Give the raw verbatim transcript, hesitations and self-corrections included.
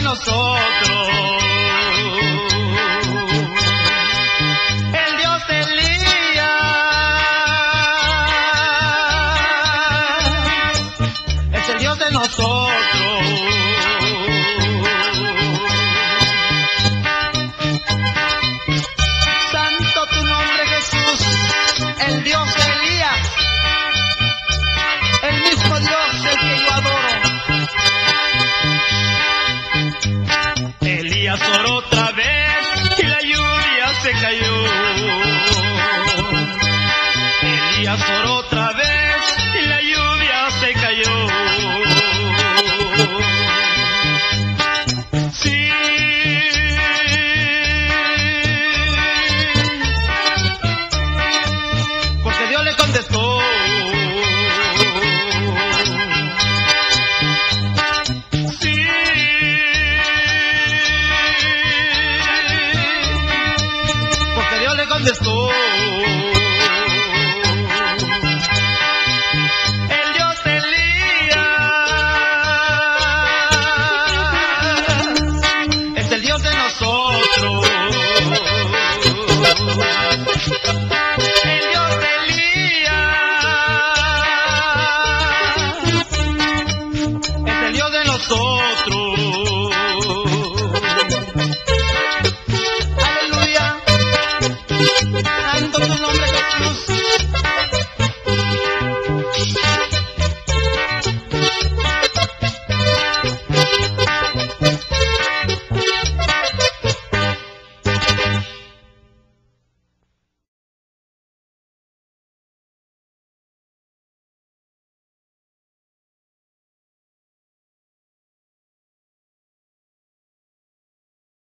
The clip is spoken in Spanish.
nosotros. El Dios de Elías es el Dios de nosotros. Santo tu nombre, Jesús, el Dios de Elías, el mismo Dios el que yo adoro. Elías oró otra vez y la lluvia se cayó. Elías oró otra vez y la lluvia se cayó. Sí, porque Dios le contestó. Sí, porque Dios le contestó. El Dios de Elías es el Dios de nosotros. El Dios de Elías es el Dios de nosotros.